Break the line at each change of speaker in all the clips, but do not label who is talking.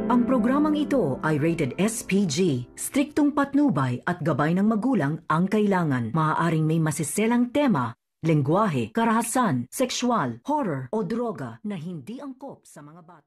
Ang programang ito ay rated SPG. Striktong patnubay at gabay ng magulang ang kailangan. Maaaring may masiselang tema, lengguwahe, karahasan, sexual, horror o droga na hindi angkop sa mga bata.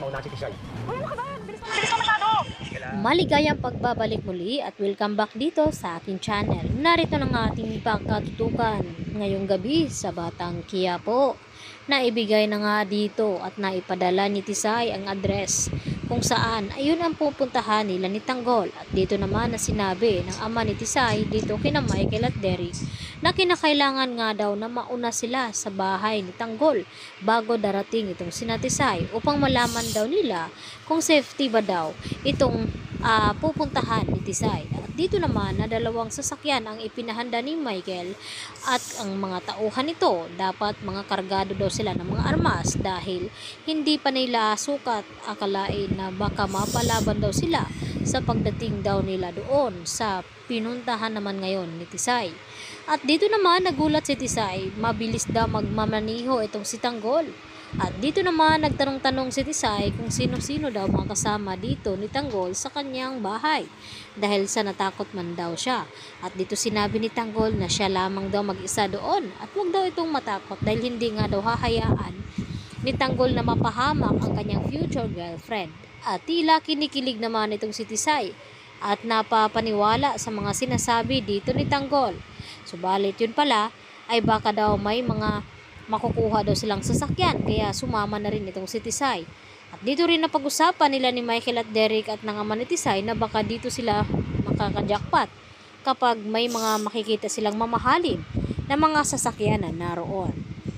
Maligayang pagbabalik muli at welcome back dito sa aking channel. Narito ng ating pagkatutukan ngayong gabi sa Batang Quiapo. Naibigay na nga dito at naipadala ni Tisay ang address kung saan ayun ang pupuntahan nila ni Tanggol. At dito naman na sinabi ng ama ni Tisay dito kina Michael at Derek na kinakailangan nga daw na mauna sila sa bahay ni Tanggol bago darating itong sina Tisay upang malaman daw nila kung safety ba daw itong pupuntahan ni Tisay. At dito naman na dalawang sasakyan ang ipinahanda ni Michael at ang mga tauhan nito dapat mga kargado daw sila ng mga armas dahil hindi pa nila sukat akalain na baka mapalaban daw sila sa pagdating daw nila doon sa pinuntahan naman ngayon ni Tisay. At dito naman nagulat si Tisay, mabilis daw magmamaniho itong si Tanggol. At dito naman nagtanong-tanong si Tisay kung sino-sino daw mga kasama dito ni Tanggol sa kanyang bahay dahil sa natakot man daw siya. At dito sinabi ni Tanggol na siya lamang daw mag-isa doon at huwag daw itong matakot dahil hindi nga daw hahayaan ni Tanggol na mapahamak ang kanyang future girlfriend. At tila kinikilig naman itong si Tisay at napapaniwala sa mga sinasabi dito ni Tanggol. Subalit yun pala ay baka daw may mga makukuha daw silang sasakyan kaya sumama na rin itong si Tisay. At dito rin napag-usapan nila ni Michael at Derek at ng ama ni Tisay na baka dito sila makakajakpat kapag may mga makikita silang mamahalin na mga sasakyan na naroon.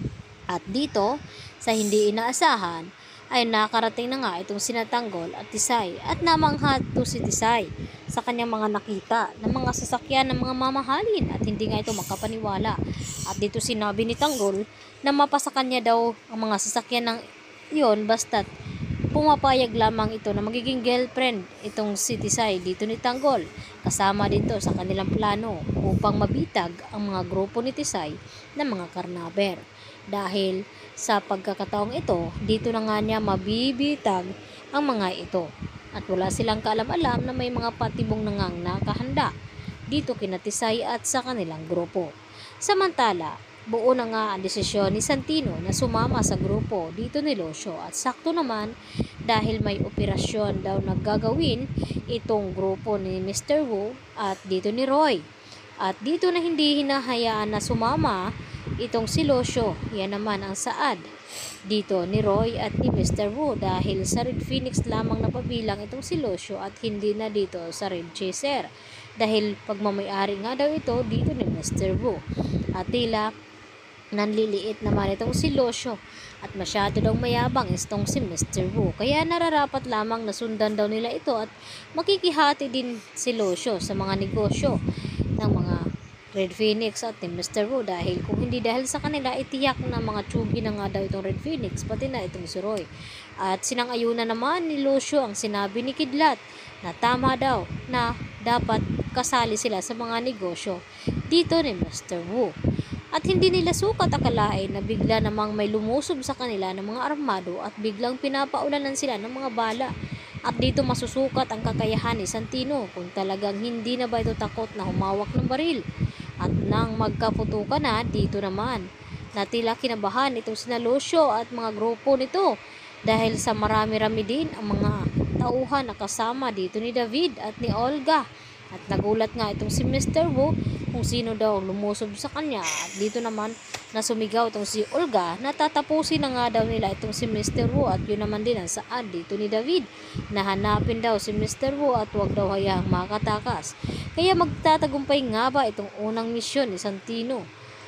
At dito sa hindi inaasahan ay nakarating na nga itong sina Tanggol at Tisay at namangha to si Tisay sa kanyang mga nakita ng mga sasakyan ng mga mamahalin at hindi nga ito makapaniwala. At dito sinabi ni Tanggol na mapasa kanya daw ang mga sasakyan ng iyon basta't pumapayag lamang ito na magiging girlfriend itong si Tisay dito ni Tanggol. Kasama dito sa kanilang plano upang mabitag ang mga grupo ni Tisay na mga karnaber. Dahil sa pagkakataong ito, dito na nga niya mabibitag ang mga ito. At wala silang kaalam-alam na may mga patibong nangang nakahanda dito kina Tisay at sa kanilang grupo. Samantala, buo na nga ang desisyon ni Santino na sumama sa grupo dito ni Lucio at sakto naman dahil may operasyon daw naggagawin itong grupo ni Mr. Wu at dito ni Roy. At dito na hindi hinahayaan na sumama itong si Lucio, yan naman ang saad dito ni Roy at ni Mr. Wu dahil sa Red Phoenix lamang napabilang itong si Lucio at hindi na dito sa Red Chaser dahil pagmamayari nga daw ito dito ni Mr. Wu. At tila nanliliit naman itong si Lucio at masyado daw mayabang itong si Mr. Wu kaya nararapat lamang na sundan daw nila ito at makikihati din si Lucio sa mga negosyo ng mga Red Phoenix at ni Mr. Wu dahil kung hindi dahil sa kanila itiyak na mga tsugi na nga daw itong Red Phoenix pati na itong si Roy. At sinang-ayunan naman ni Lucio ang sinabi ni Kidlat na tama daw na dapat kasali sila sa mga negosyo dito ni Mr. Wu. At hindi nila sukat akalain na bigla namang may lumusob sa kanila ng mga armado at biglang pinapaulanan sila ng mga bala. At dito masusukat ang kakayahan ni Santino kung talagang hindi na ba ito takot na humawak ng baril. At nang magkaputukan na dito naman na tila kinabahan itong sina Lucio at mga grupo nito dahil sa marami-rami din ang mga tauhan na kasama dito ni David at ni Olga. At nagulat nga itong si Mr. Wu kung sino daw lumusob sa kanya. At dito naman na sumigaw itong si Olga na tatapusin na nga daw nila itong si Mr. Wu. At yun naman din ang saad dito ni David na hanapin daw si Mr. Wu at huwag daw hayaang makatakas. Kaya magtatagumpay nga ba itong unang misyon ni Santino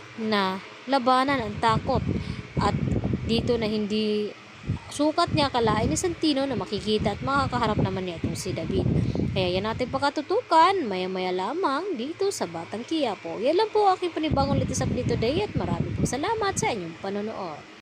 na labanan ang takot. At dito na hindi sukat niya akalain ni Santino na makikita at makakaharap naman niya itong si David. Kaya yan natin pakatutukan maya-maya lamang dito sa Batang Quiapo. Yan lang po aking panibagong latest update today at maraming po salamat sa inyong panonood.